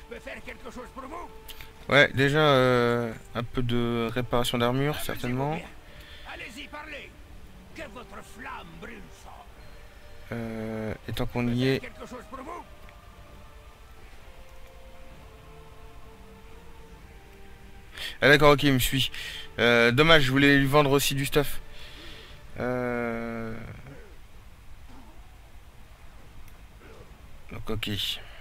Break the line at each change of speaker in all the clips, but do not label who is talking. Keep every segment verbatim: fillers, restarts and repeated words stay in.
Ouais, déjà euh, un peu de réparation d'armure, certainement.
Allez-y, parlez. Que votre flamme brûle fort.
Euh, et tant qu'on y est...
Quelque chose pour vous?
Ah d'accord, ok, il me suit. Euh, dommage, je voulais lui vendre aussi du stuff. Euh... Donc ok.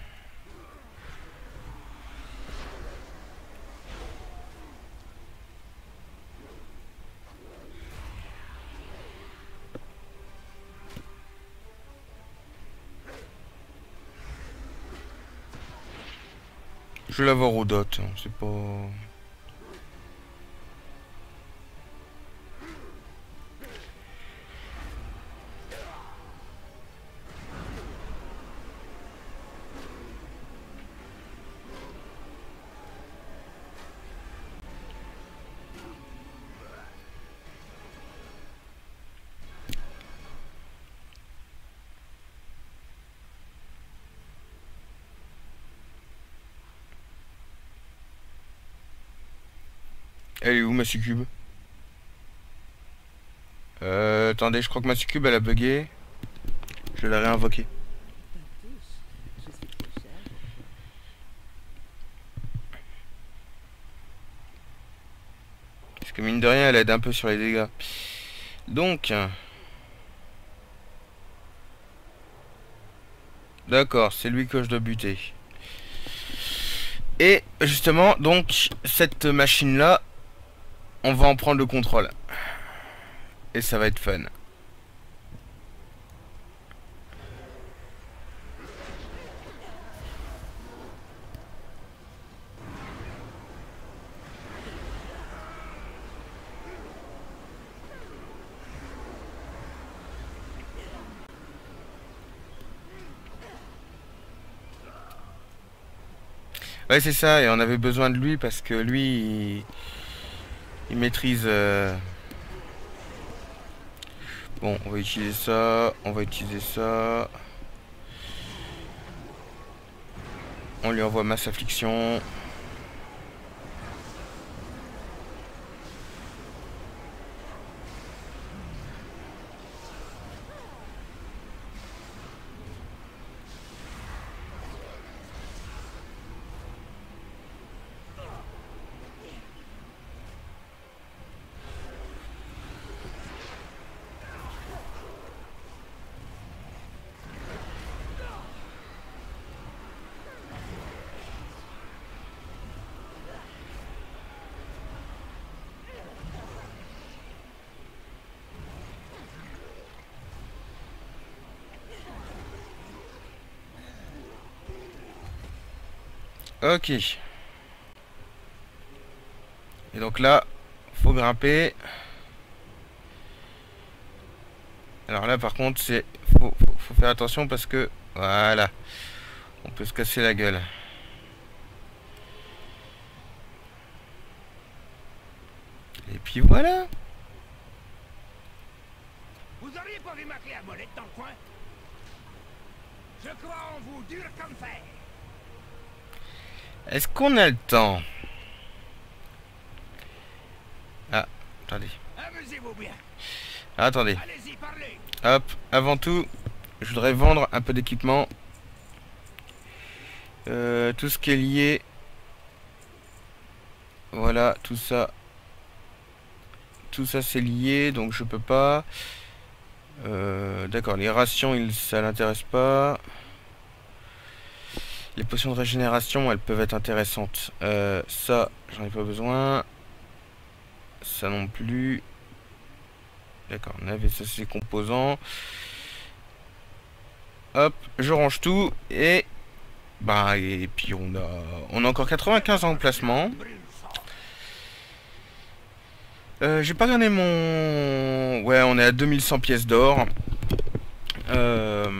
Je vais l'avoir au dot, hein, c'est pas... Elle est où ma succube? Euh, attendez, je crois que ma succube elle a bugué. Je vais la réinvoquer.
Pas tous. Je suis trop cher.
Parce que mine de rien, elle aide un peu sur les dégâts. Donc... D'accord, c'est lui que je dois buter. Et justement, donc, cette machine-là, on va en prendre le contrôle. Et ça va être fun. Ouais, c'est ça, et on avait besoin de lui parce que lui, il, il maîtrise... Euh... Bon, on va utiliser ça, on va utiliser ça. On lui envoie masse affliction. Ok. Et donc là, faut grimper. Alors là, par contre, c'est faut, faut, faut faire attention parce que voilà, on peut se casser la gueule. Et puis voilà.
Vous auriez pas vu ma clé à molette dans le coin? Je crois en vous, dur comme fer.
Est-ce qu'on a le temps? Ah, attendez.
Amusez-vous bien.
Ah, attendez.
Allez-y, parlez.
Hop, avant tout, je voudrais vendre un peu d'équipement. Euh, tout ce qui est lié. Voilà, tout ça. Tout ça c'est lié, donc je peux pas. Euh, D'accord, les rations, il, ça l'intéresse pas. Les potions de régénération, elles peuvent être intéressantes. Euh, ça, j'en ai pas besoin. Ça non plus. D'accord, on avait ça, c'est composants. Hop, je range tout et bah et puis on a on a encore quatre-vingt-quinze en placement. Euh, j'ai pas gagné mon... Ouais, on est à deux mille cent pièces d'or. Euh...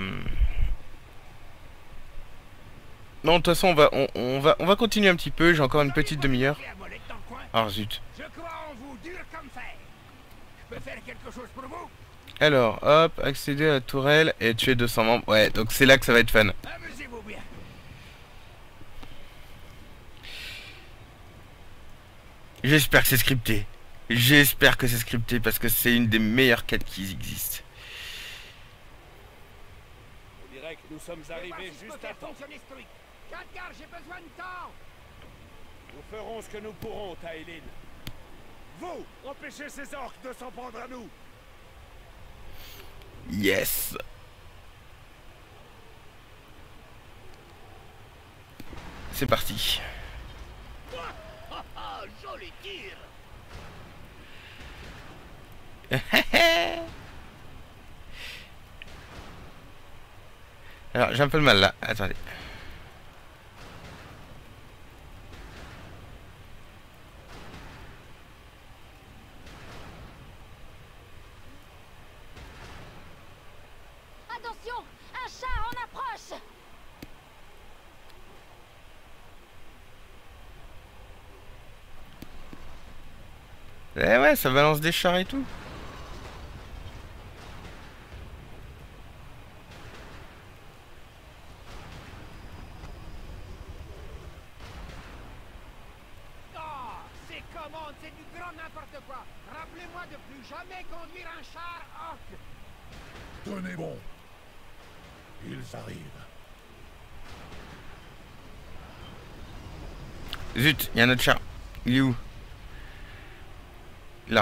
Non, de toute façon, on va, on, on va, on va continuer un petit peu. J'ai encore une petite demi-heure. Ah, zut.
Je crois en vous, dur comme fer. Je peux faire quelque chose pour vous?
Alors, hop, accéder à la tourelle et tuer deux cents membres. Ouais, donc c'est là que ça va être fun.
Amusez-vous bien.
J'espère que c'est scripté. J'espère que c'est scripté parce que c'est une des meilleures quêtes qui existent.
On dirait que nous sommes
Je vais voir
arrivés
si je peux
juste à
faire
temps.
fonctionner ce truc. Khadgar, j'ai besoin de temps.
Nous ferons ce que nous pourrons, Taïlin. Vous, empêchez ces orques de s'en prendre à nous.
Yes. C'est parti.
Ah, joli tir.
Alors j'ai un peu de mal là. Attendez.
Attention, un char en approche.
Eh ouais, ça balance des chars et tout.
Ah, ces commandes, c'est du grand n'importe quoi. Rappelez-moi de plus jamais conduire un char orc.
Tenez bon. Ils arrivent.
Zut, il y a un autre char. Il est où? Là.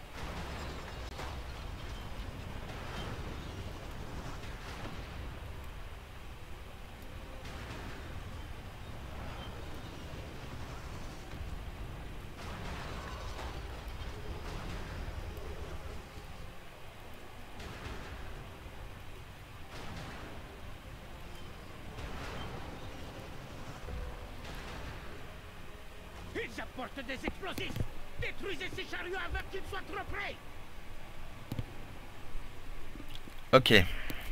Ils apportent des explosifs. Détruisez ces chariots avant qu'ils soient trop près.
Ok.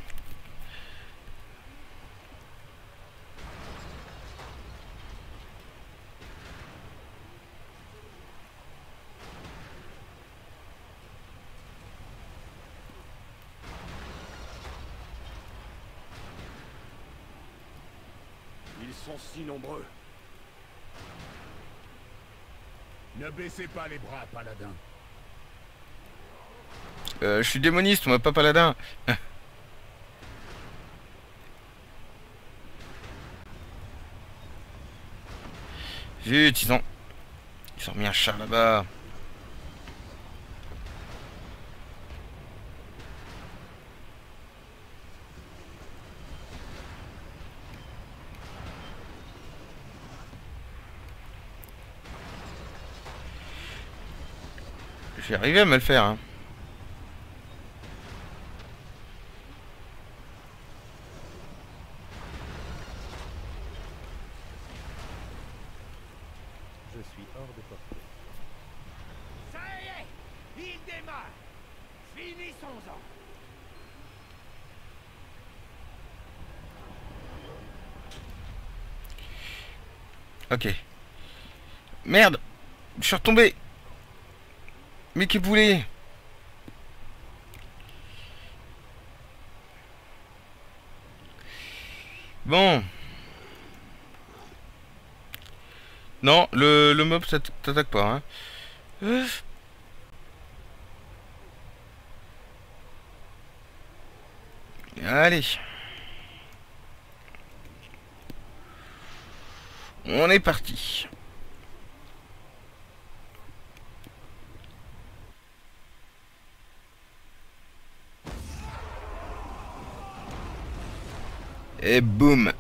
Ils sont si nombreux.
Ne baissez pas les bras, paladin.
Euh, je suis démoniste, moi, pas paladin. Zut, ils ont... Ils ont mis un char là-bas. J'ai arrivé à me le faire, hein.
Je suis hors de portée.
Ça y est, il démarre. Finissons-en.
Ok. Merde, je suis retombé. Mais qui poulet. Bon. Non, le, le mob ça t'attaque pas, hein. Euh. Allez. On est parti. Et boum.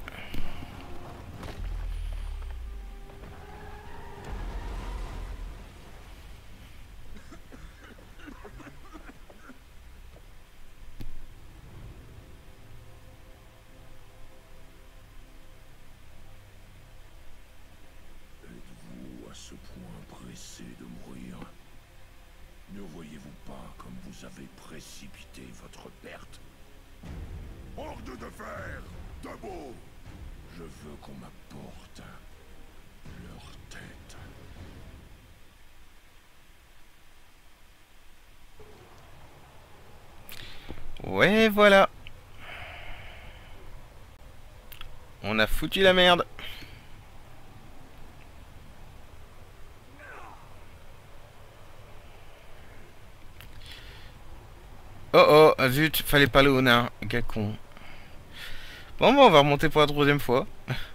Êtes-vous à ce point pressé de mourir? Ne voyez-vous pas comme vous avez précipité votre perte? Horde de fer, debout! Je veux qu'on m'apporte leur tête.
Ouais, voilà. On a foutu la merde. Oh oh, ah zut, fallait parler au nain. Quel con. Bon, bah, on va remonter pour la troisième fois.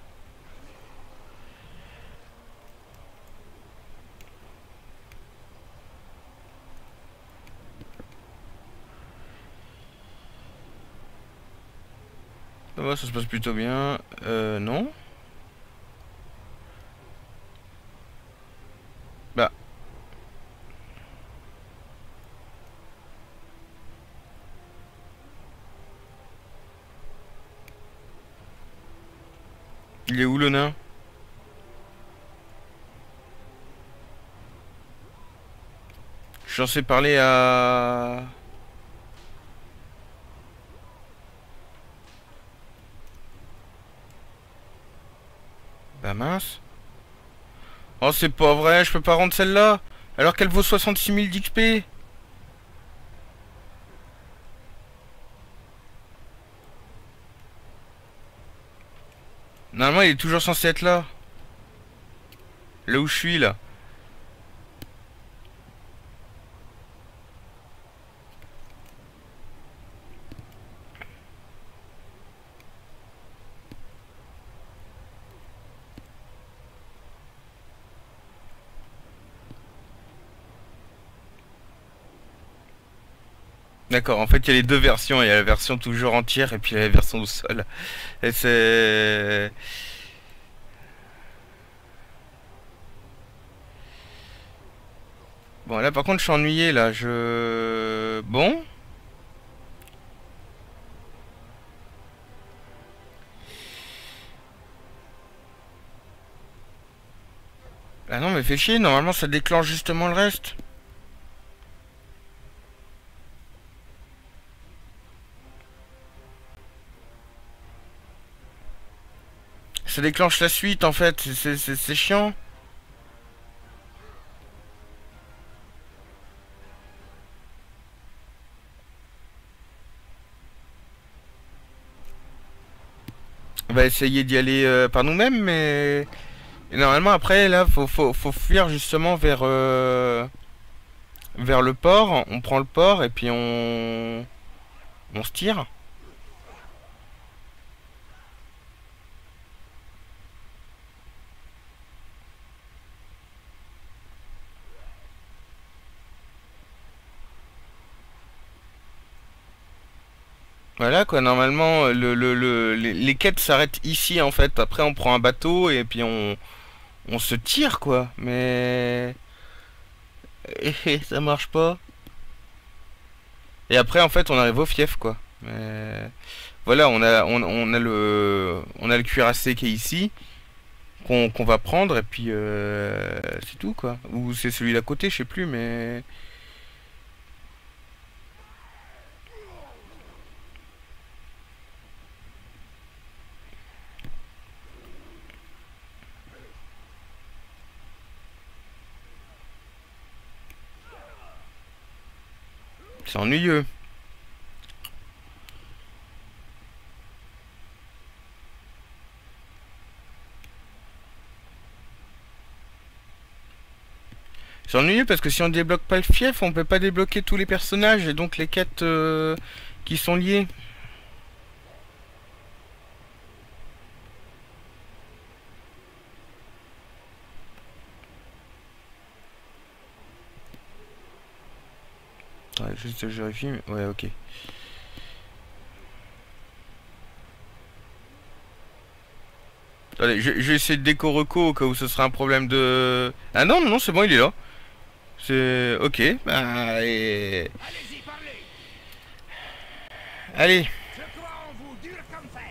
Ça va, ça se passe plutôt bien. Euh, non. Bah. Il est où le nain? Je suis censé parler à... Bah mince. Oh c'est pas vrai, je peux pas rendre celle-là. Alors qu'elle vaut soixante-six mille d'X P. Normalement il est toujours censé être là. Là où je suis là. D'accord, en fait il y a les deux versions, il y a la version toujours entière et puis il y a la version au sol. Et c'est... Bon là par contre je suis ennuyé là, je... Bon. Ah non mais fais chier, normalement ça déclenche justement le reste. Ça déclenche la suite en fait, c'est chiant. On va essayer d'y aller euh, par nous-mêmes, mais... Et normalement après là faut, faut, faut fuir justement vers euh... vers le port. On prend le port et puis on on se tire. Voilà quoi, normalement le, le, le, les, les quêtes s'arrêtent ici en fait. Après on prend un bateau et puis on, on se tire quoi. Mais... Et ça marche pas. Et après en fait on arrive au fief quoi. Mais... Voilà, on a, on, on a le on a le cuirassé qui est ici. Qu'on qu'on va prendre et puis euh, c'est tout quoi. Ou c'est celui d'à côté, je sais plus mais... C'est ennuyeux. C'est ennuyeux parce que si on débloque pas le fief, on peut pas débloquer tous les personnages et donc les quêtes euh, qui sont liées. Ouais, juste je vérifie, mais... ouais, ok. Allez, je, je vais essayer de déco reco au cas où ce sera un problème de... Ah non, non, non, c'est bon, il est là. C'est... Ok, bah... Et...
Allez-y, parlez.
Allez.
Je crois en vous, dur comme fer.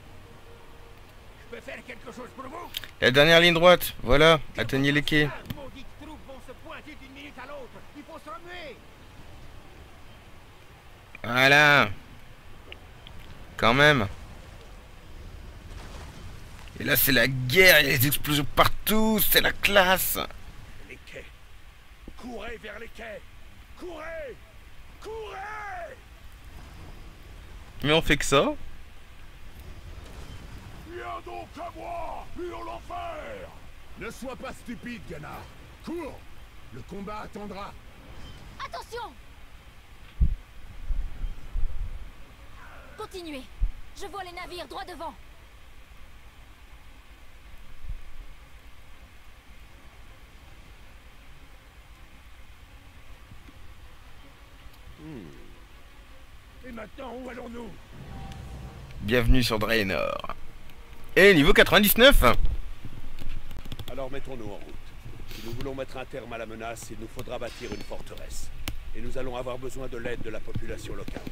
Je peux faire quelque chose pour vous?
La dernière ligne droite, voilà, atteignez les quais.
Les maudites troupes vont se pointer d'une minute à l'autre. Il faut se remuer.
Voilà. Quand même. Et là c'est la guerre, il y a des explosions partout, c'est la classe.
Les quais. Courez vers les quais. Courez. Courez.
Mais on fait que ça.
Viens donc à moi, hurle l'enfer. Ne sois pas stupide, Ganar. Cours. Le combat attendra.
Attention! Continuez. Je vois les navires droit devant.
Et maintenant, où allons-nous?
Bienvenue sur Draenor. Et niveau quatre-vingt-dix-neuf.
Alors mettons-nous en route. Si nous voulons mettre un terme à la menace, il nous faudra bâtir une forteresse. Et nous allons avoir besoin de l'aide de la population locale.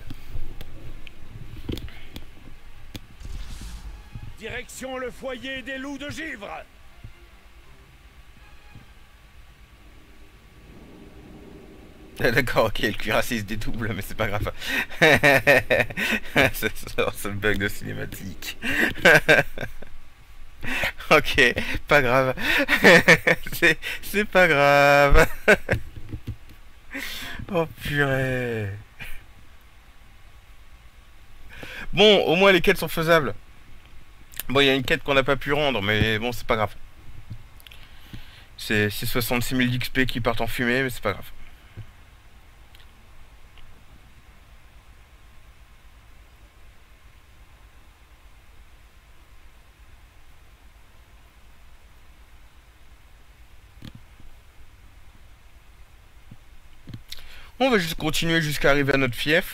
Direction le foyer des loups de givre!
Ah, d'accord, ok, le cuirassé se dédouble, mais c'est pas grave. C'est ce bug de cinématique. Ok, pas grave. C'est c'est pas grave. Oh purée. Bon, au moins les quêtes sont faisables. Bon, il y a une quête qu'on n'a pas pu rendre, mais bon, c'est pas grave. C'est soixante-six mille d'X P qui partent en fumée, mais c'est pas grave. On va juste continuer jusqu'à arriver à notre fief.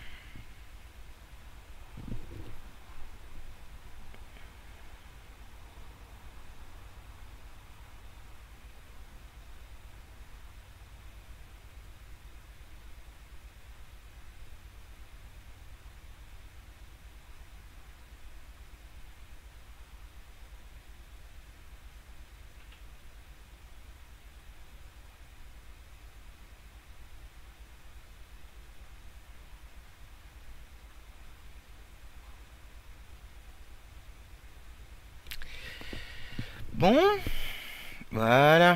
Bon, voilà.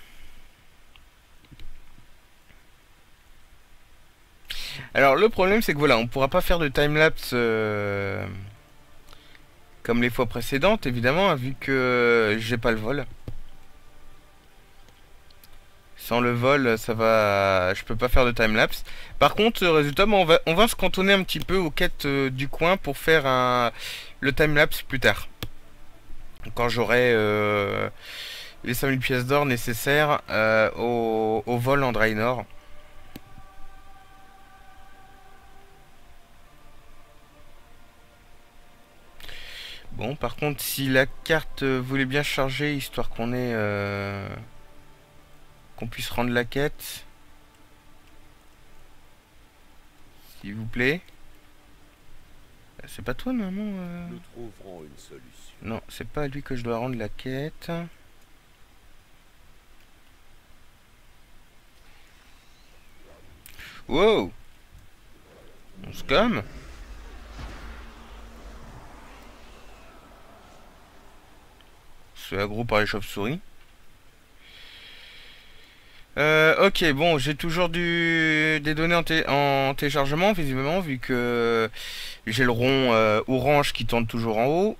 Alors le problème c'est que voilà, on pourra pas faire de timelapse euh, comme les fois précédentes évidemment, hein, vu que j'ai pas le vol. Sans le vol, ça va, je peux pas faire de timelapse. Par contre, résultat, bon, on va, on va se cantonner un petit peu aux quêtes euh, du coin pour faire un, le timelapse plus tard. Quand j'aurai euh, les cinq mille pièces d'or nécessaires euh, au, au vol en Draenor. Bon, par contre, si la carte voulait bien charger, histoire qu'on ait... Euh, qu'on puisse rendre la quête. S'il vous plaît. C'est pas toi, maman euh...
Nous trouverons une solution.
Non, c'est pas à lui que je dois rendre la quête. Wow! On se calme. C'est aggro par les chauves-souris. Euh, ok, bon, j'ai toujours du, des données en, té en téléchargement, visiblement, vu que j'ai le rond euh, orange qui tourne toujours en haut.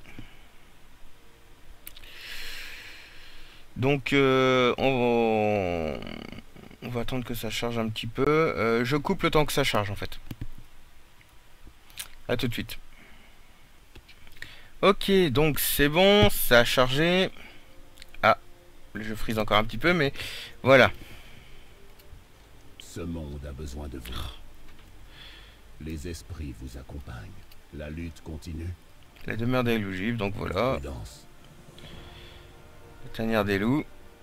Donc, euh, on, va... on va attendre que ça charge un petit peu. Euh, je coupe le temps que ça charge, en fait. A tout de suite. Ok, donc c'est bon, ça a chargé. Ah, je frise encore un petit peu, mais voilà.
Ce monde a besoin de vous. Les esprits vous accompagnent. La lutte continue.
La demeure des loups givres, donc voilà.
Prudence.
La tanière des loups.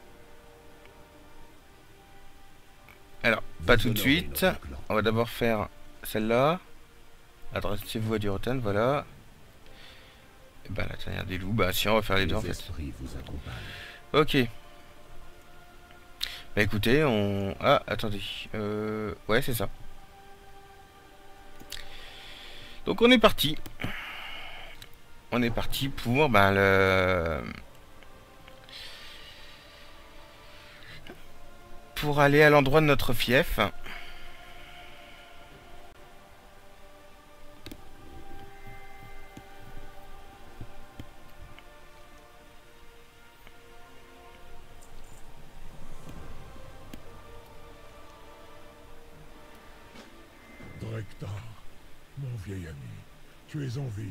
Alors, pas tout de suite. On va d'abord faire celle-là. Adressez-vous à Durotan, voilà. Et bah la tanière des loups, bah si on va faire les deux en fait.
Vous accompagnent.
Ok. Bah écoutez, on... Ah, attendez. Euh... Ouais, c'est ça. Donc on est parti. On est parti pour bah, le... pour aller à l'endroit de notre fief.
Drek'Thar, mon vieil ami, tu es en vie.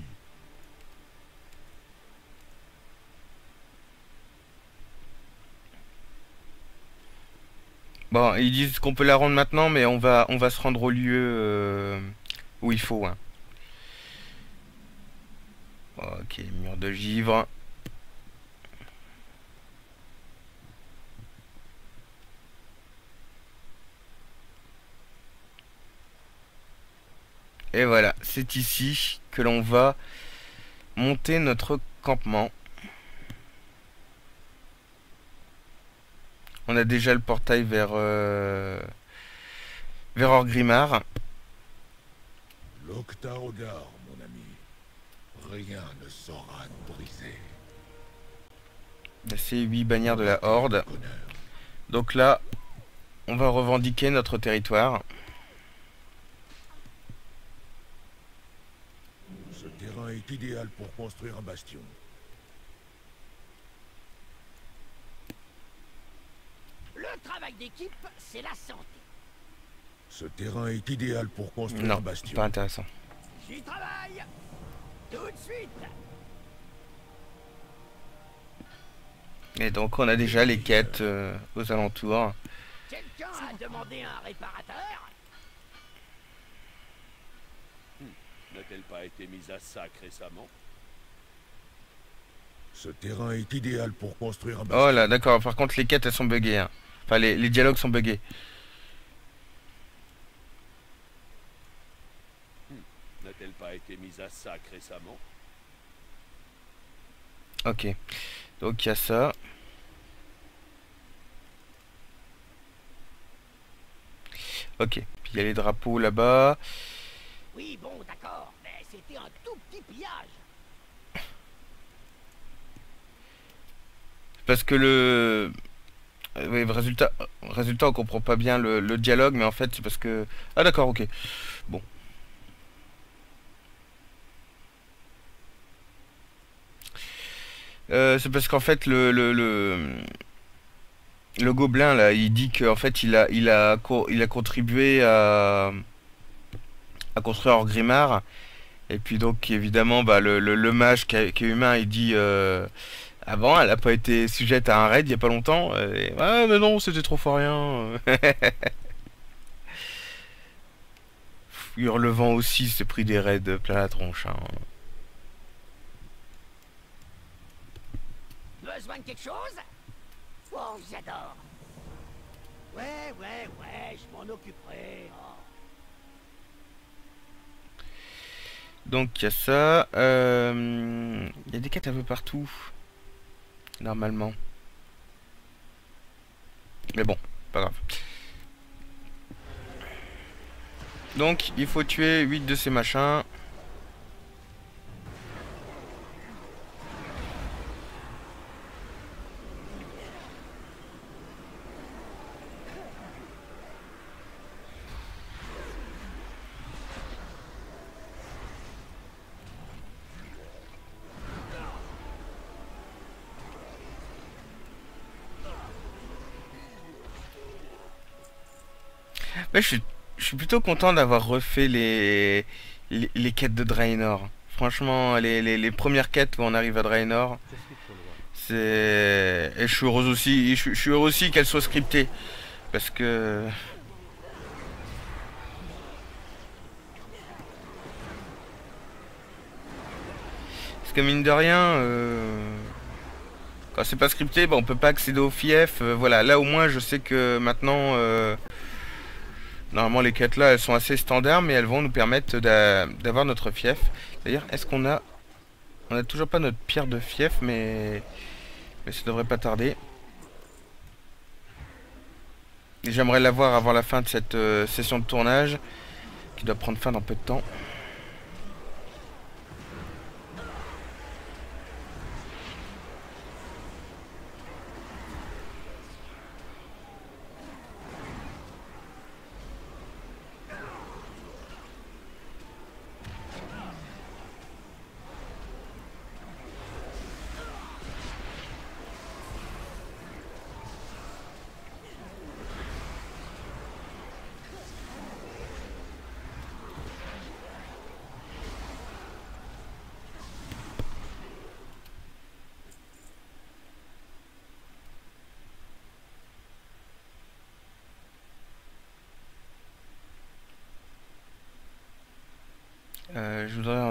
Bon, ils disent qu'on peut la rendre maintenant, mais on va, on va se rendre au lieu euh, où il faut. Hein. Ok, mur de givre. Et voilà, c'est ici que l'on va monter notre campement. On a déjà le portail vers euh, vers Orgrimmar.
L'Octa-Regard, mon ami. Rien ne saura te briser.
Ces huit bannières de la Horde.
Honneur.
Donc là, on va revendiquer notre territoire.
Ce terrain est idéal pour construire un bastion.
Le travail d'équipe, c'est la santé.
Ce terrain est idéal pour construire
Non,
un bastion.
pas intéressant.
J'y travaille. Tout de suite.
Et donc on a déjà les quêtes euh, aux alentours.
Quelqu'un a demandé un réparateur?
N'a-t-elle pas été mise à sac récemment?
Ce terrain est idéal pour construire un bastion.
Oh là, d'accord. Par contre, les quêtes, elles sont buggées. Hein. Enfin, les, les dialogues sont buggés.
N'a-t-elle pas été mise à sac récemment?
Ok. Donc, il y a ça. Ok. Puis, il y a les drapeaux là-bas.
Oui, bon, d'accord, mais c'était un tout petit pillage.
Parce que le... euh, Oui, résultat, résultat, on comprend pas bien le, le dialogue, mais en fait, c'est parce que... Ah d'accord, ok. Bon. Euh, c'est parce qu'en fait, le, le, le, le gobelin, là, il dit qu'en fait, il a, il a, co- il a contribué à, à construire Orgrimmar. Et puis donc, évidemment, bah, le, le, le mage qui, est qui est humain, il dit... euh, Avant, elle a pas été sujette à un raid il y a pas longtemps. Et, ouais, mais non, c'était trop fort rien. Hurlevent aussi s'est pris des raids plein la tronche. Hein.
Besoin de quelque chose? Oh, j'adore. Ouais, ouais, ouais, je m'en occuperai. Oh.
Donc il y a ça. Euh, Il y a des quêtes un peu partout. Normalement. Mais bon, pas grave. Donc il faut tuer huit de ces machins. Ouais, je suis, je suis plutôt content d'avoir refait les, les, les quêtes de Draenor. Franchement, les, les, les premières quêtes où on arrive à Draenor,
Je suis trop loin.
c'est... Et je suis heureux aussi, je, je suis heureux aussi qu'elles soient scriptées. Parce que... Parce que mine de rien, euh, quand c'est pas scripté, bah, on peut pas accéder au fief. Euh, voilà, là au moins je sais que maintenant... euh, Normalement les quêtes là elles sont assez standards mais elles vont nous permettre d'a- d'avoir notre fief. D'ailleurs est-ce qu'on a... On a toujours pas notre pierre de fief mais... Mais ça devrait pas tarder. Et j'aimerais l'avoir avant la fin de cette euh, session de tournage. Qui doit prendre fin dans peu de temps.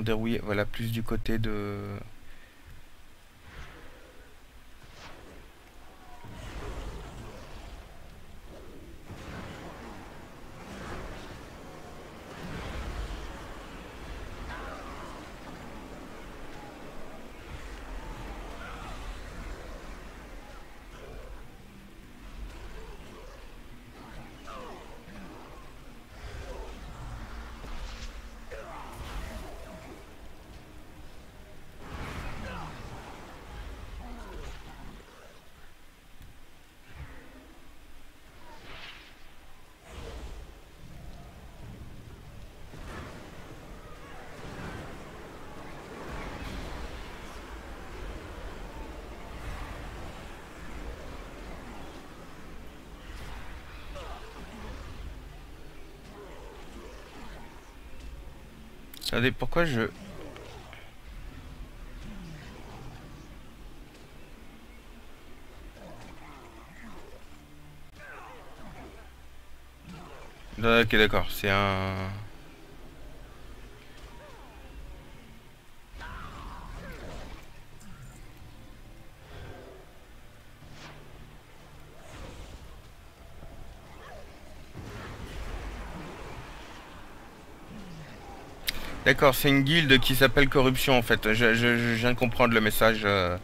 dérouiller. Voilà, plus du côté de... Attendez, pourquoi je... Ok, d'accord, c'est un... D'accord, c'est une guilde qui s'appelle Corruption en fait. Je, je, je viens de comprendre le message. euh.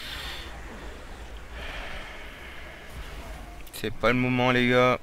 C'est pas le moment les gars.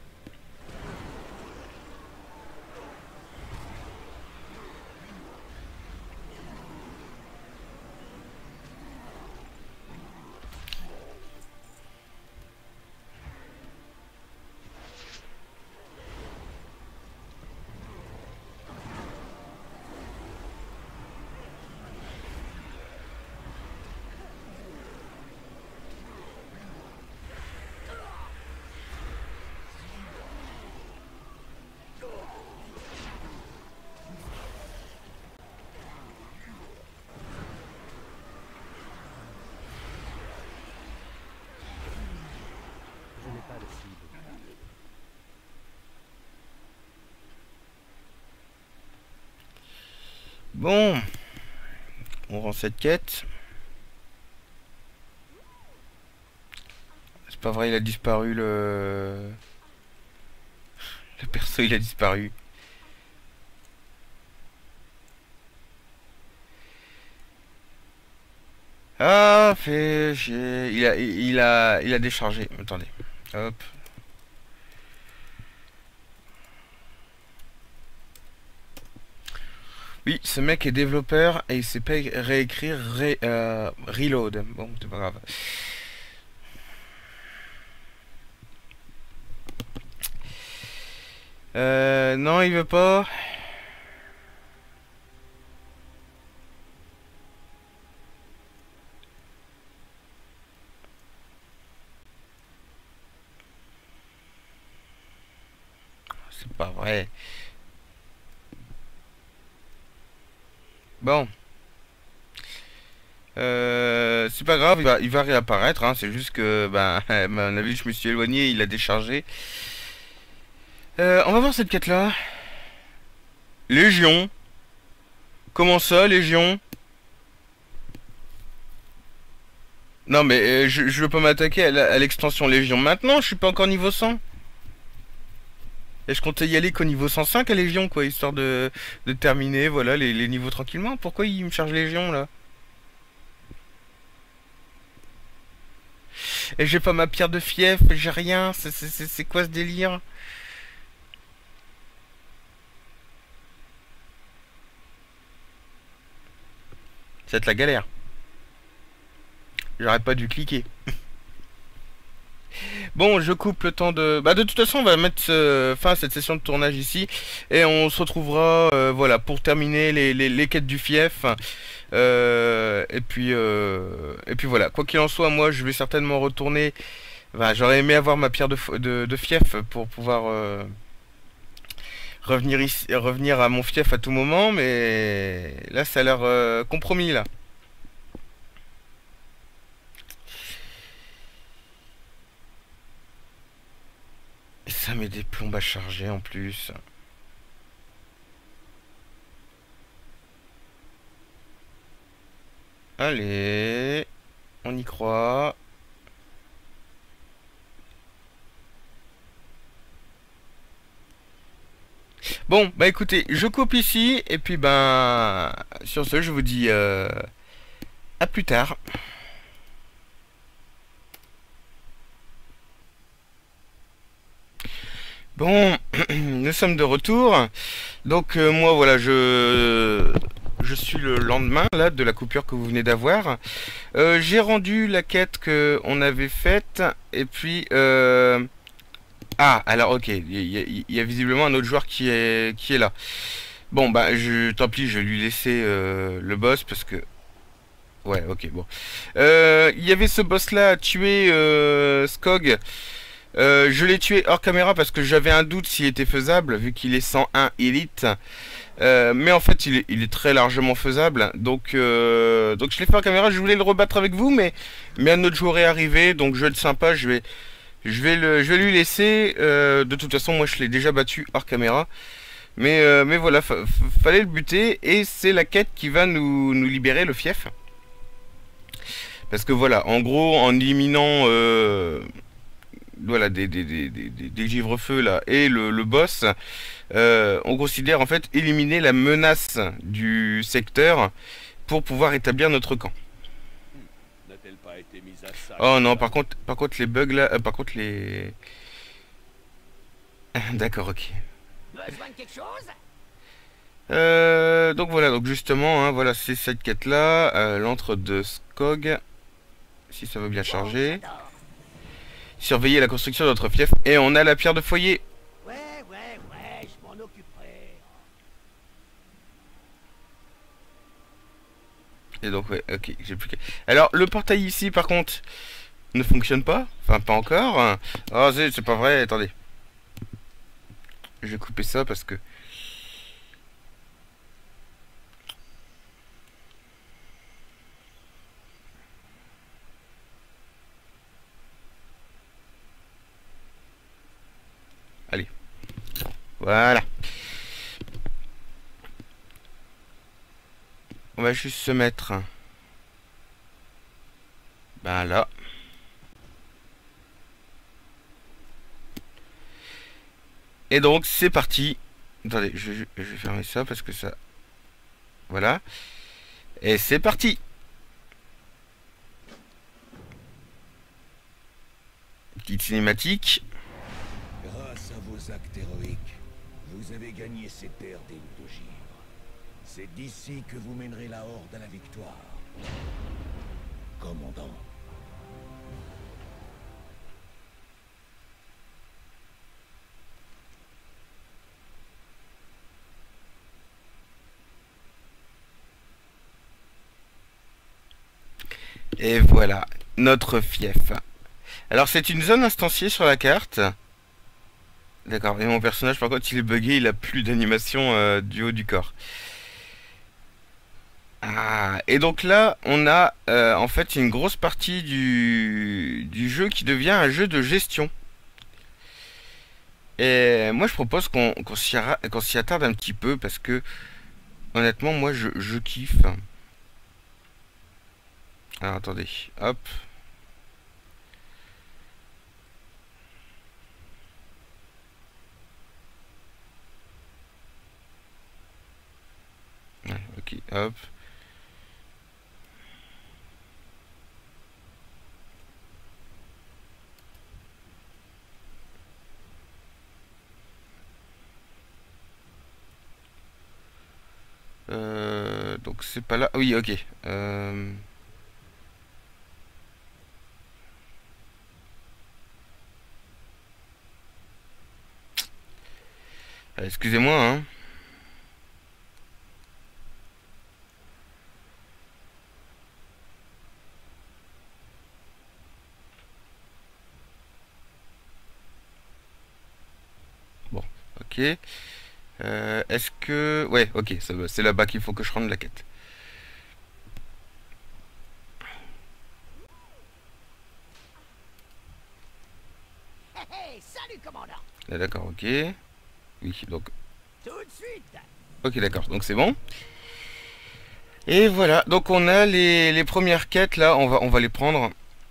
Je n'ai pas de cible.
Bon, on rend cette quête. C'est pas vrai, il a disparu le... Le perso, il a disparu. Ah, fait chier. Il a, il a, il a déchargé. Attendez. Hop. Oui, ce mec est développeur et il sait pas réécrire ré, euh, Reload. Bon, c'est pas grave. Euh, non, il veut pas. C'est pas vrai. Bon. Euh, c'est pas grave, il va, il va réapparaître, hein, c'est juste que, ben, à mon avis, je me suis éloigné, il a déchargé. Euh, on va voir cette quête-là. Légion. Comment ça, Légion? Non, mais euh, je, je veux pas m'attaquer à la- à l'extension Légion maintenant, je suis pas encore niveau cent. Et je comptais y aller qu'au niveau cent cinq à Légion, quoi, histoire de, de terminer, voilà, les, les niveaux tranquillement. Pourquoi il me charge Légion, là? Et j'ai pas ma pierre de fief, j'ai rien, c'est c'est- c'est- c'est quoi ce délire? Ça va être la galère. J'aurais pas dû cliquer. Bon, je coupe le temps de... Bah de toute façon, on va mettre euh, fin à cette session de tournage ici. Et on se retrouvera, euh, voilà, pour terminer les, les, les quêtes du fief. Euh, et puis euh, et puis voilà. Quoi qu'il en soit, moi, je vais certainement retourner... Bah, j'aurais aimé avoir ma pierre de, f- de, de fief pour pouvoir... euh, revenir ici, revenir à mon fief à tout moment. Mais là, ça a l'air euh, compromis, là. Et ça met des plombes à charger en plus. Allez, on y croit. Bon, bah écoutez, je coupe ici, et puis ben, sur ce, je vous dis euh, à plus tard. Bon, nous sommes de retour. Donc euh, moi, voilà, je je suis le lendemain là de la coupure que vous venez d'avoir. Euh, j'ai rendu la quête que on avait faite, et puis euh, ah, alors ok, il y, y- y a visiblement un autre joueur qui est qui est là. Bon bah je tant pis, je vais lui laisser euh, le boss parce que ouais, ok, bon. Euh, Il y avait ce boss là à tuer euh, Skog. Euh, je l'ai tué hors caméra parce que j'avais un doute s'il était faisable vu qu'il est cent un élite. Euh, mais en fait il est, il est très largement faisable. Donc, euh, donc je l'ai fait hors caméra. Je voulais le rebattre avec vous, mais, mais un autre joueur est arrivé. Donc je vais être sympa. Je vais, je vais, le, je vais lui laisser. Euh, de toute façon moi je l'ai déjà battu hors caméra. Mais, euh, mais voilà, fa- fa- fallait le buter. Et c'est la quête qui va nous, nous libérer le fief. Parce que voilà, en gros, en éliminant euh, voilà, des, des, des, des, des- des givre-feu là et le, le boss, euh, on considère en fait éliminer la menace du secteur pour pouvoir établir notre camp.
N'a-t-elle pas été mise à sac?
Oh non, par contre, par contre les bugs là, euh, par contre les... D'accord, ok.
Besoin de quelque chose?
Euh, donc voilà, donc justement, hein, voilà, c'est cette quête là, euh, l'antre de Skog, si ça veut bien charger.
J'adore.
Surveiller la construction de notre fief, et on a la pierre de foyer.
Ouais, ouais, ouais, je m'en occuperai.
Et donc ouais, ok, j'ai plus qu'à... Alors le portail ici par contre ne fonctionne pas, enfin pas encore. Oh c'est c'est pas vrai, attendez. Je vais couper ça parce que... Allez. Voilà. On va juste se mettre... Ben là. Et donc c'est parti. Attendez, je, je je vais fermer ça parce que ça... Voilà. Et c'est parti. Petite cinématique.
Grâce à vos actes héroïques, vous avez gagné ces terres des de givre. C'est d'ici que vous mènerez la Horde à la victoire. Commandant.
Et voilà, notre fief. Alors c'est une zone instanciée sur la carte. D'accord, et mon personnage par contre il est bugué, il a plus d'animation euh, du haut du corps. Ah, et donc là on a euh, en fait une grosse partie du, du jeu qui devient un jeu de gestion. Et moi je propose qu'on qu'on s'y arra- qu'on s'y attarde un petit peu parce que honnêtement moi je, je kiffe. Alors attendez, hop. Ouais, ok, hop. Euh, donc c'est pas là. Oui, ok. Euh... euh, Excusez-moi, hein. Bon, ok. Euh, Est-ce que... Ouais, ok, ça va, c'est là-bas qu'il faut que je rende la quête.
Hé hé, salut commandant.
Là, d'accord, ok. Oui, donc...
Tout de suite.
Ok, d'accord, donc c'est bon. Et voilà, donc on a les, les premières quêtes là, on va, on va les prendre.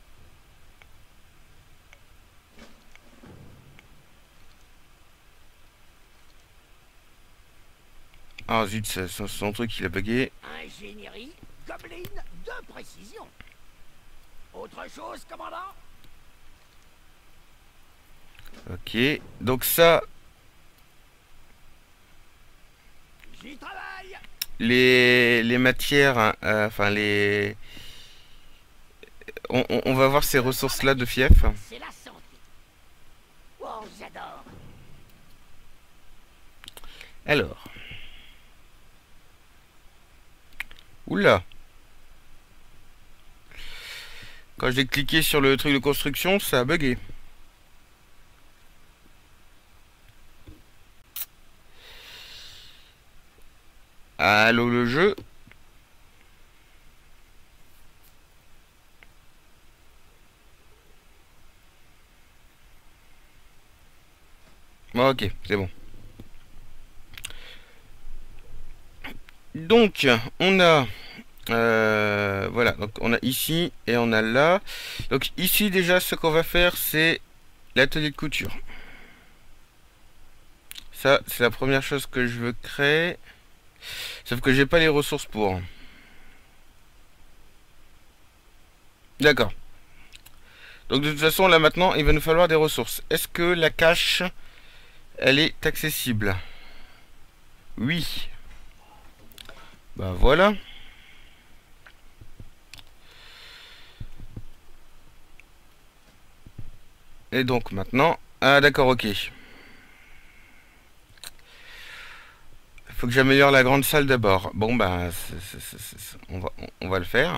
Ah zut, ça- son, son truc il a bugué.
Ingénierie, gobeline de précision. Autre chose, commandant?
Ok, donc ça,
J'y travaille.
les, les matières, hein, euh, enfin les... On, on- on va voir ces ressources là de fief.
C'est la santé. Oh, j'adore.
Alors. Oula. Quand j'ai cliqué sur le truc de construction, ça a bugué. Allô le jeu. Bon, ok, c'est bon. Donc, on a... euh, voilà, donc on a ici et on a là. Donc ici déjà, ce qu'on va faire, c'est l'atelier de couture. Ça, c'est la première chose que je veux créer. Sauf que j'ai pas les ressources pour. D'accord. Donc de toute façon, là maintenant, il va nous falloir des ressources. Est-ce que la cache, elle est accessible? Oui. Bah voilà. Et donc maintenant... Ah d'accord, ok. Faut que j'améliore la grande salle d'abord. Bon bah, c'est- c'est- c'est- c'est- on, va, on, on va le faire.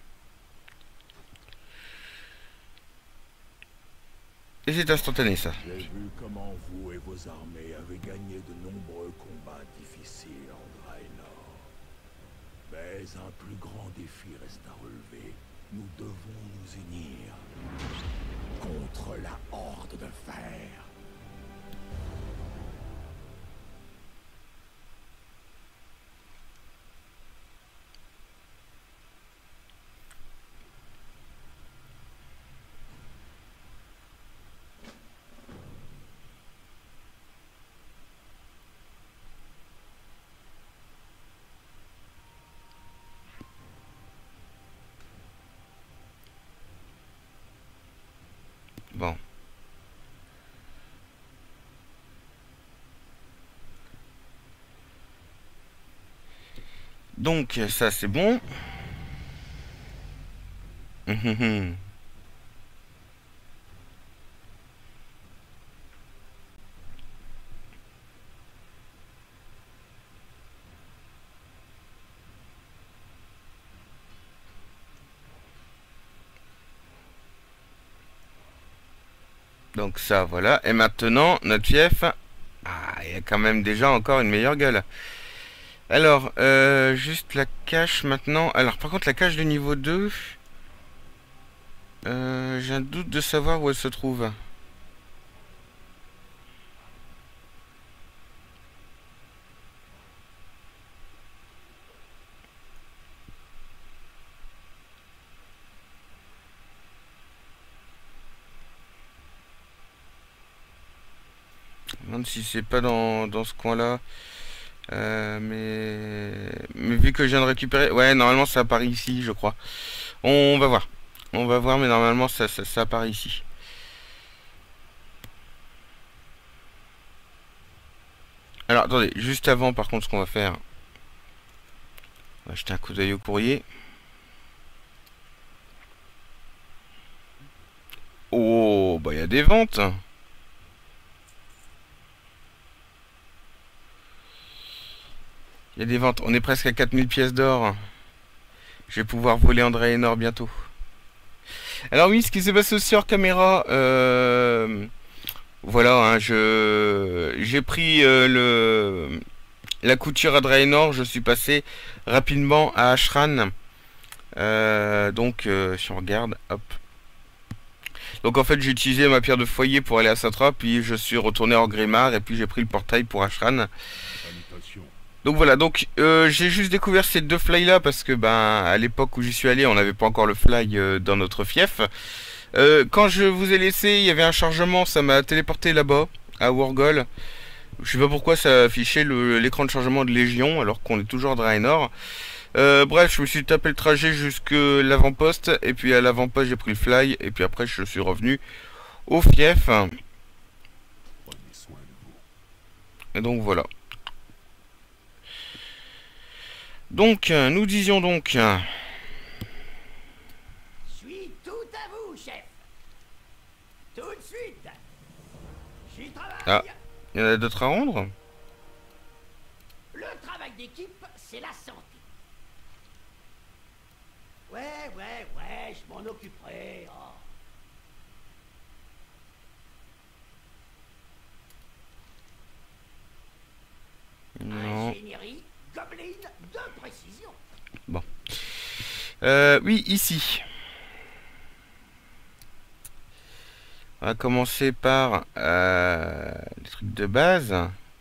Et c'est instantané ça.
J'ai vu comment vous et vos armées avez gagné de nombreux combats difficiles en Draenor. Mais un plus grand défi reste à relever. Nous devons nous unir contre la Horde de Fer.
Bon. Donc ça c'est bon. Hum, hum, hum. Donc ça voilà. Et maintenant notre fief. Ah, il y a quand même déjà encore une meilleure gueule. Alors, euh, juste la cache maintenant. Alors par contre la cache de niveau deux. Euh, j'ai un doute de savoir où elle se trouve. Je me demande si c'est pas dans, dans ce coin-là. Euh, mais... mais vu que je viens de récupérer... Ouais, normalement ça apparaît ici, je crois. On va voir. On va voir, mais normalement ça, ça, ça apparaît ici. Alors, attendez, juste avant, par contre, ce qu'on va faire... On va jeter un coup d'œil au courrier. Oh, bah il y a des ventes. Il y a des ventes. On est presque à quatre mille pièces d'or. Je vais pouvoir voler en Draenor bientôt. Alors oui, ce qui s'est passé aussi hors caméra... Euh, voilà, hein, je j'ai pris euh, le la couture à Draenor. Je suis passé rapidement à Ashran. Euh, donc, euh, si on regarde, hop. Donc en fait, j'ai utilisé ma pierre de foyer pour aller à Satrap, puis je suis retourné en Grimard, et puis j'ai pris le portail pour Ashran.
Salutations.
Donc voilà, donc euh, j'ai juste découvert ces deux fly là parce que ben à l'époque où j'y suis allé, on n'avait pas encore le fly euh, dans notre fief. Euh, quand je vous ai laissé, il y avait un chargement, ça m'a téléporté là-bas, à Wargol. Je sais pas pourquoi ça affichait le- l'écran de chargement de Légion alors qu'on est toujours à Draenor. Euh, bref, je me suis tapé le trajet jusque l'avant-poste et puis à l'avant-poste j'ai pris le fly et puis après je suis revenu au fief.
Prenez soin de vous.
Et donc voilà. Donc, euh, nous disions donc... euh,
Je suis tout à vous, chef. Tout de suite. J'y travaille.
Ah. Il y en a d'autres à rendre?
Le travail d'équipe, c'est la santé. Ouais, ouais, ouais, je m'en occuperai. Oh.
Non.
Ingénierie, goblin de précision.
Euh, oui, ici. On va commencer par euh, les trucs de base.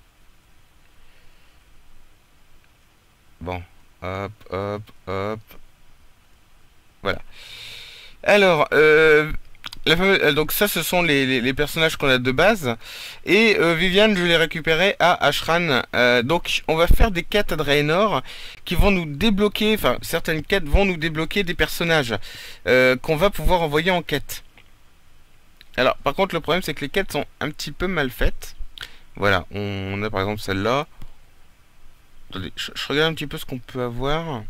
Bon, hop, hop, hop. Voilà. Alors, euh, la fameuse- euh, donc ça, ce sont les, les- les personnages qu'on a de base. Et euh, Viviane, je l'ai récupéré à Ashran. Euh, donc, on va faire des quêtes à Draenor qui vont nous débloquer, enfin, certaines quêtes vont nous débloquer des personnages euh, qu'on va pouvoir envoyer en quête. Alors, par contre, le problème, c'est que les quêtes sont un petit peu mal faites. Voilà, on a par exemple celle-là. Attendez, je, je regarde un petit peu ce qu'on peut avoir.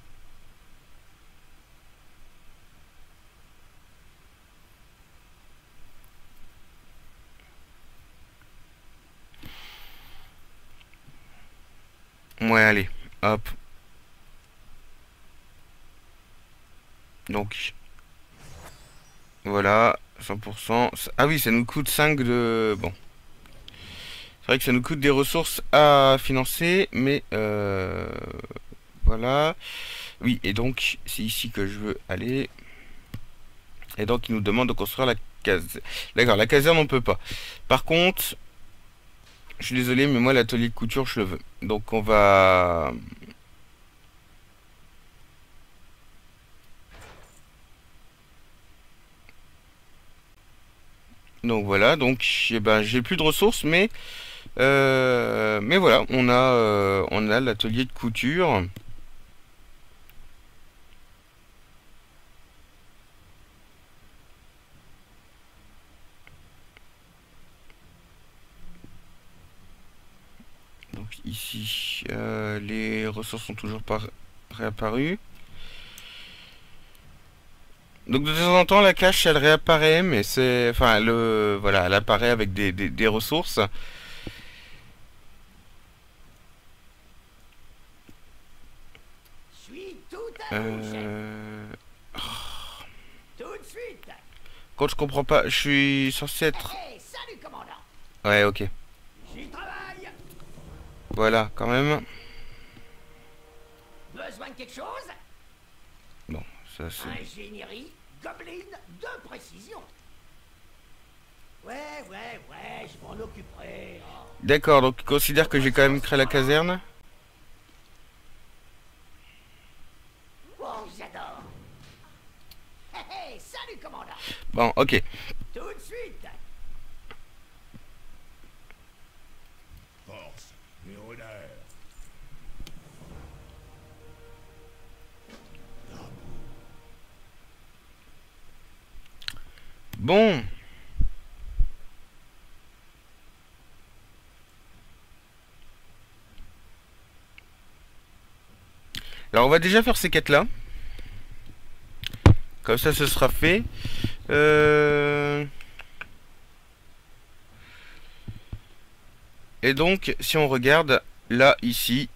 Ouais, allez, hop. Donc, voilà, cent pour cent. Ah oui, ça nous coûte cinq de... Bon. C'est vrai que ça nous coûte des ressources à financer, mais euh, voilà. Oui, et donc, c'est ici que je veux aller. Et donc, il nous demande de construire la caserne. D'accord, la caserne, on peut pas. Par contre, je suis désolé, mais moi, l'atelier de couture, je le veux. Donc, on va... Donc voilà, donc eh ben, j'ai plus de ressources, mais euh, mais voilà, on a euh, on a l'atelier de couture. Donc ici, euh, les ressources sont toujours pas réapparues. Donc de temps en temps, la cache elle réapparaît, mais c'est, enfin, le, voilà, elle apparaît avec des, des, des ressources.
Je suis tout à vous, chef.
Euh...
Tout de suite.
Quand je comprends pas, je suis censé être.
Hey, salut, commandant.
Ouais, ok.
J'y travaille.
Voilà, quand même.
Besoin de quelque chose?
Bon, ça c'est.
Ingénierie, goblin de précision. Ouais, ouais, ouais, je m'en occuperai. Oh.
D'accord, donc considère que j'ai quand même créé la caserne.
Oh, j'adore. Hey, hey, salut, commandant.
Bon, ok.
Tout de suite.
Force et honneur.
Bon. Alors on va déjà faire ces quêtes-là. Comme ça, ce sera fait. Euh... Et donc, si on regarde, là, ici...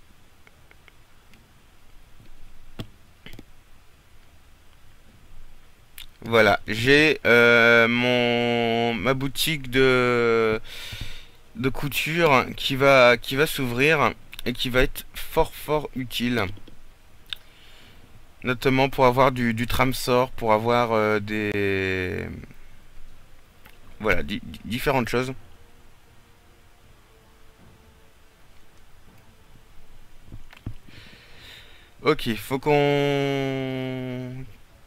Voilà, j'ai euh, mon ma boutique de de couture qui va qui va s'ouvrir et qui va être fort fort utile. Notamment pour avoir du, du tramsor, pour avoir euh, des... Voilà, di différentes choses. Ok, faut qu'on...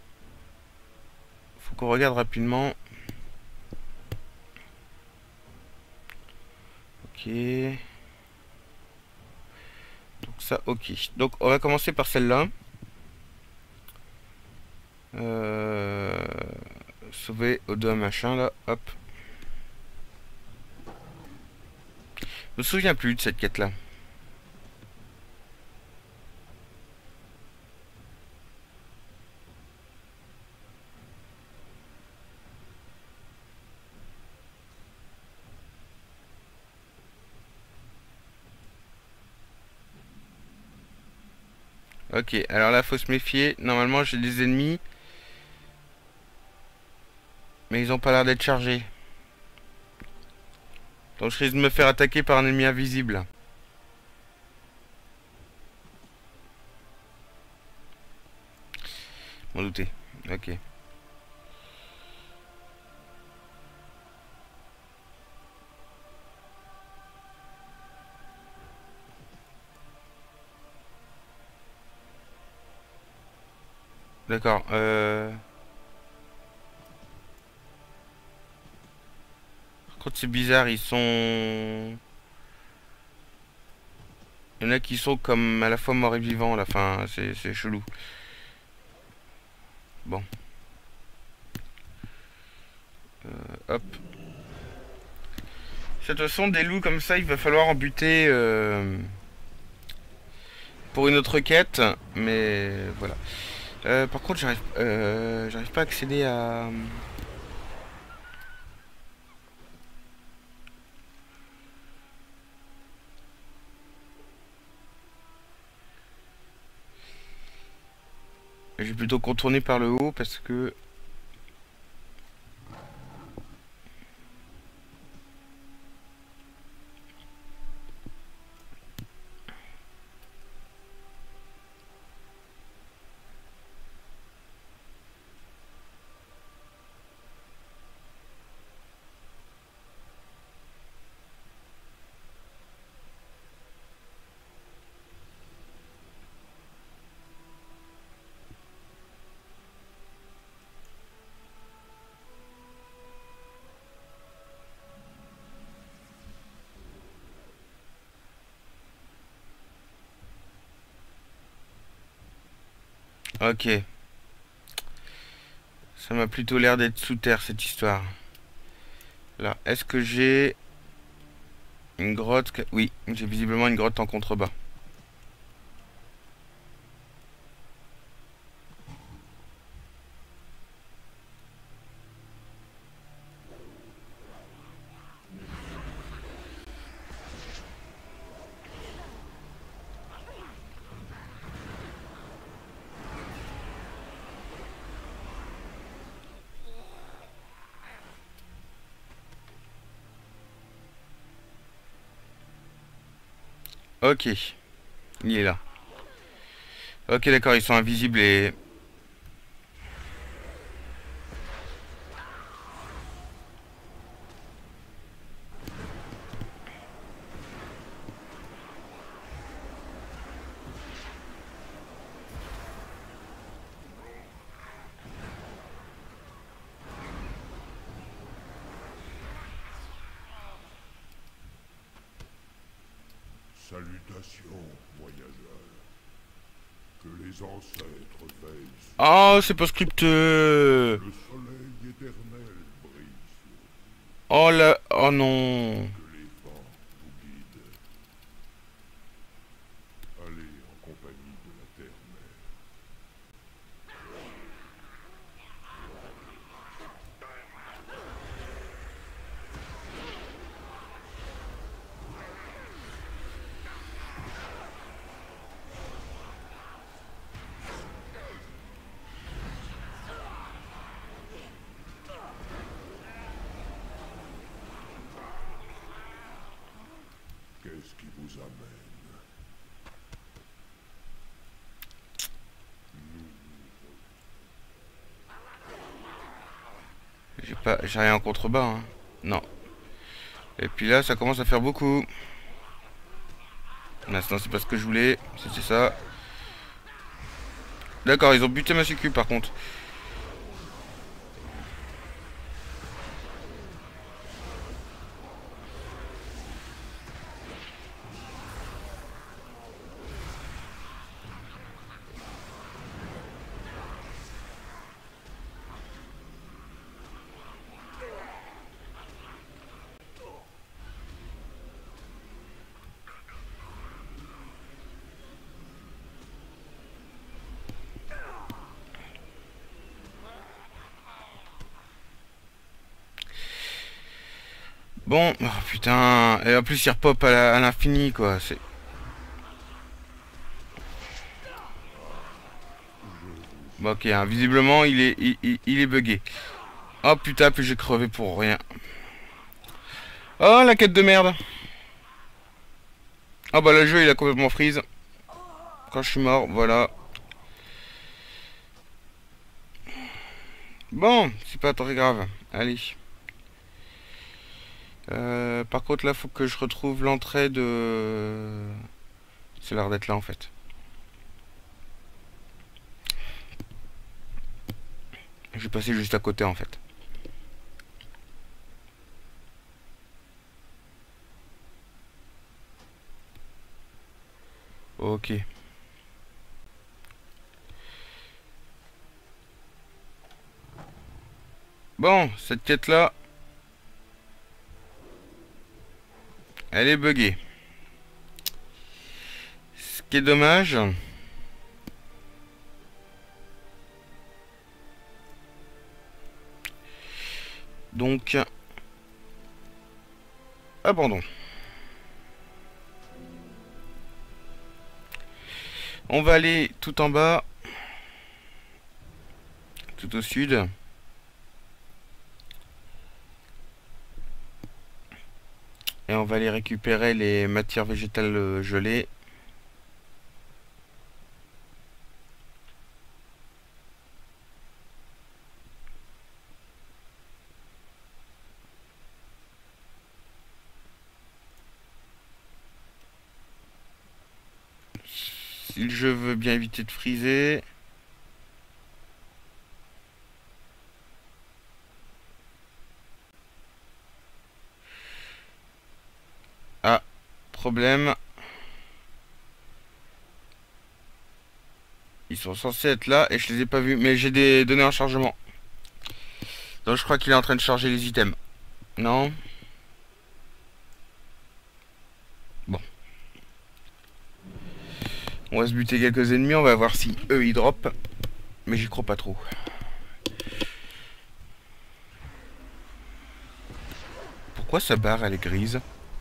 Faut qu'on regarde rapidement. Ok. Donc ça, ok. Donc on va commencer par celle-là. Euh... Sauver au deux machin là, hop. Je me souviens plus de cette quête là. Ok, alors là faut se méfier. Normalement j'ai des ennemis. Mais ils ont pas l'air d'être chargés. Donc je risque de me faire attaquer par un ennemi invisible. M'en douter. Ok. D'accord. Euh... Par contre c'est bizarre, ils sont... Il y en a qui sont comme à la fois morts et vivants là, enfin c'est c'est chelou. Bon. Euh, hop. De toute façon des loups comme ça il va falloir en buter euh, pour une autre quête, mais voilà. Euh, par contre j'arrive euh, j'arrive pas à accéder à... Je vais plutôt contourner par le haut parce que... Ok. Ça m'a plutôt l'air d'être sous terre cette histoire. Là, est-ce que j'ai une grotte? Oui, j'ai visiblement une grotte en contrebas. Ok, il est là. Ok, d'accord, ils sont invisibles et...
Salutations, voyageurs. Que les ancêtres veillent sur
Oh, c'est pas scripteux.
le soleil éternel brise sur
Oh là... Oh non.
vous, que les vents vous guident. Allez en compagnie de la terre-mère. Qu'est-ce qui vous amène?
J'ai pas... J'ai rien en contrebas, hein. Non. Et puis là, ça commence à faire beaucoup. Maintenant, c'est pas ce que je voulais. C'était ça. D'accord, ils ont buté ma sécu par contre. Bon, oh, putain, et en plus il repop à la- à l'infini quoi, c'est... Bon ok, hein, visiblement il est, il, il- il est bugué. Oh putain, puis j'ai crevé pour rien. Oh la quête de merde. Ah bah le jeu il a complètement freeze. Quand je suis mort, voilà. Bon, c'est pas très grave, allez. Euh, par contre là faut que je retrouve l'entrée de... C'est l'air d'être là en fait. Je vais passer juste à côté en fait. Ok. Bon, cette quête là, elle est buggée. Ce qui est dommage. Donc, abandon. On va aller tout en bas, tout au sud. Et on va aller récupérer les matières végétales euh, gelées. Si je veux bien éviter de friser. Ah, problème. Ils sont censés être là et je les ai pas vus. Mais j'ai des données en chargement. Donc je crois qu'il est en train de charger les items. Non? Bon. On va se buter quelques ennemis. On va voir si eux ils drop. Mais j'y crois pas trop. Pourquoi sa barre elle est grise?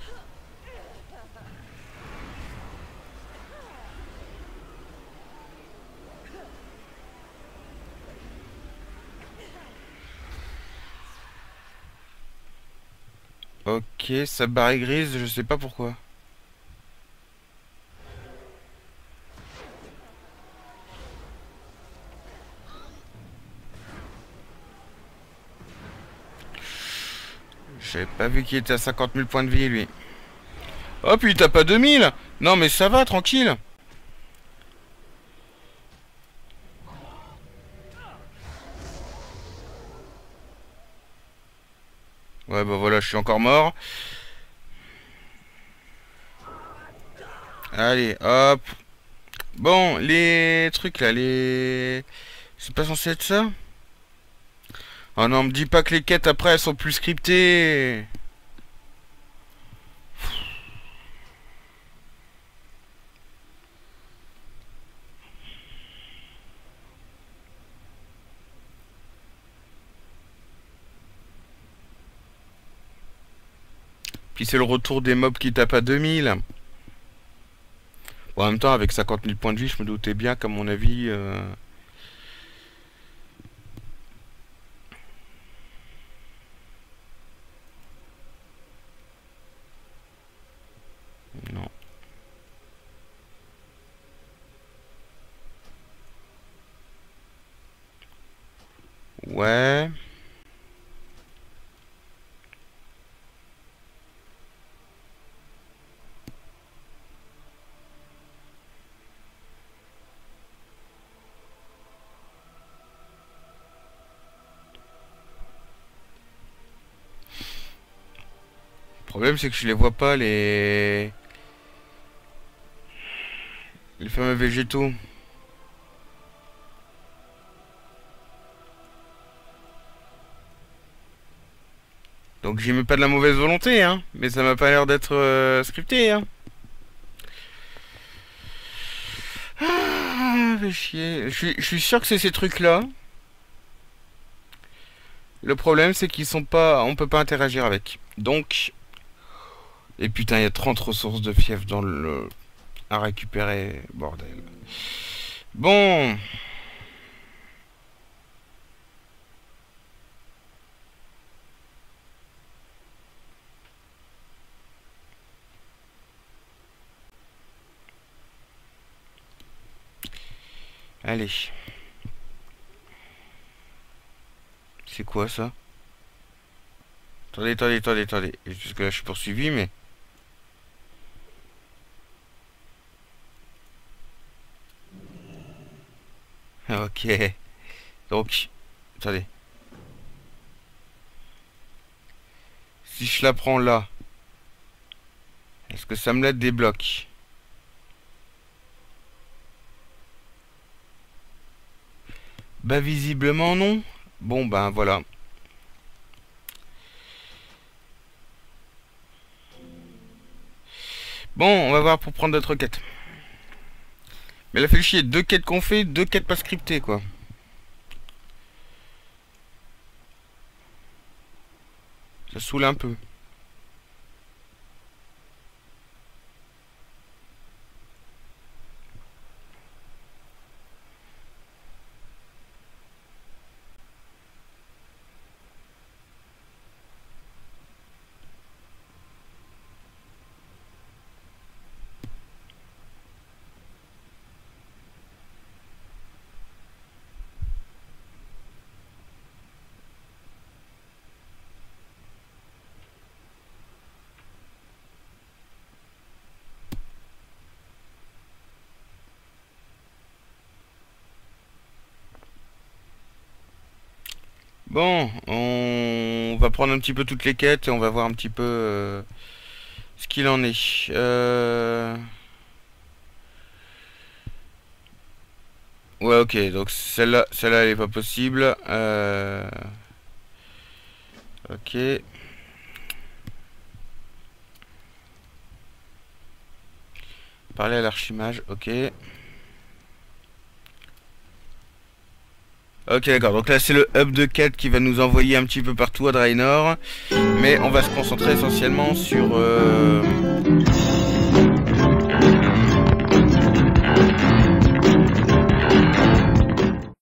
Ok, sa barre est grise, je sais pas pourquoi. J'avais pas vu qu'il était à cinquante mille points de vie lui. Oh puis t'as pas deux mille. Non mais ça va, tranquille. Ouais bah voilà, je suis encore mort. Allez, hop. Bon, les trucs là, les... C'est pas censé être ça? Oh non, me dis pas que les quêtes après elles sont plus scriptées. Puis c'est le retour des mobs qui tapent à deux mille. Bon, en même temps, avec cinquante mille points de vie, je me doutais bien qu'à mon avis... Euh... Non. Ouais... problème, c'est que je les vois pas, les... Les fameux végétaux. Donc j'y mets pas de la mauvaise volonté, hein. Mais ça m'a pas l'air d'être euh, scripté, hein. Ah, fait chier. Je suis, je suis sûr que c'est ces trucs-là. Le problème, c'est qu'ils sont pas... On peut pas interagir avec. Donc... Et putain, il y a trente ressources de fief dans le... à récupérer. Bordel. Bon... Allez. C'est quoi ça? Attendez, attendez, attendez, attendez. Jusque là je suis poursuivi, mais... Ok. Donc, attendez. Si je la prends là, est-ce que ça me la débloque? Bah visiblement non. Bon ben voilà. Bon, on va voir pour prendre d'autres quêtes. Mais il a fait chier, deux quêtes qu'on fait, deux quêtes pas scriptées quoi. Ça saoule un peu. Bon, on va prendre un petit peu toutes les quêtes et on va voir un petit peu euh, ce qu'il en est. Euh... Ouais, ok, donc celle-là, celle-là, elle est pas possible. Euh... Ok. Parler à l'archimage, ok. Ok d'accord, donc là c'est le hub de quête qui va nous envoyer un petit peu partout à Draenor. Mais on va se concentrer essentiellement sur... Euh